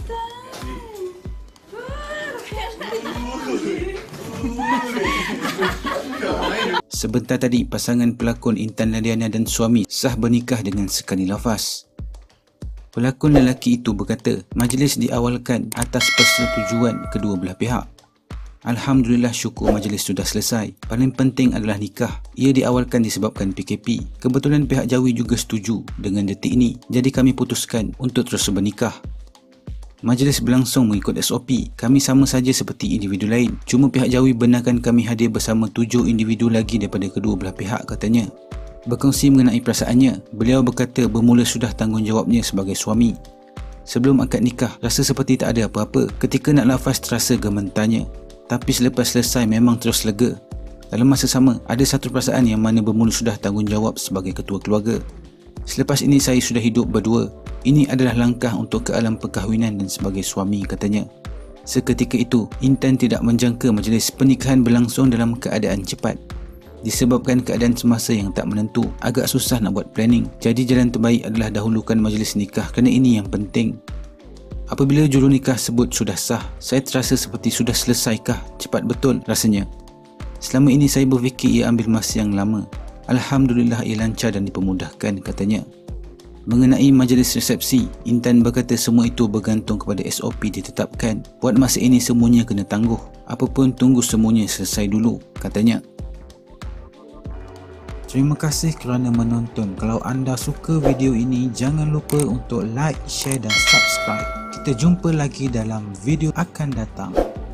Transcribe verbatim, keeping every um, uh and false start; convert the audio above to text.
Sebentar tadi, pasangan pelakon Intan Ladiana dan suami sah bernikah dengan sekali lafaz. Pelakon lelaki itu berkata, majlis diawalkan atas persetujuan kedua belah pihak. Alhamdulillah, syukur majlis sudah selesai. Paling penting adalah nikah. Ia diawalkan disebabkan P K P. Kebetulan pihak Jawi juga setuju dengan detik ini, jadi kami putuskan untuk terus bernikah. Majlis berlangsung mengikut S O P. Kami sama saja seperti individu lain. Cuma pihak Jawi benarkan kami hadir bersama tujuh individu lagi daripada kedua belah pihak, katanya. Berkongsi mengenai perasaannya, beliau berkata bermula sudah tanggungjawabnya sebagai suami. Sebelum akad nikah, rasa seperti tak ada apa-apa. Ketika nak lafaz terasa gemetarnya. Tapi selepas selesai memang terus lega. Dalam masa sama, ada satu perasaan yang mana bermula sudah tanggungjawab sebagai ketua keluarga. Selepas ini saya sudah hidup berdua. Ini adalah langkah untuk ke alam perkahwinan dan sebagai suami, katanya. Seketika itu, Intan tidak menjangka majlis pernikahan berlangsung dalam keadaan cepat. Disebabkan keadaan semasa yang tak menentu, agak susah nak buat planning. Jadi jalan terbaik adalah dahulukan majlis nikah kerana ini yang penting. Apabila juru nikah sebut sudah sah, saya terasa seperti sudah selesaikah? Cepat betul rasanya. Selama ini saya berfikir ia ambil masa yang lama. Alhamdulillah ia lancar dan dipermudahkan, katanya. Mengenai majlis resepsi, Intan berkata semua itu bergantung kepada S O P ditetapkan. Buat masa ini semuanya kena tangguh. Apapun tunggu semuanya selesai dulu, katanya. Terima kasih kerana menonton. Kalau anda suka video ini, jangan lupa untuk like, share dan subscribe. Kita jumpa lagi dalam video akan datang.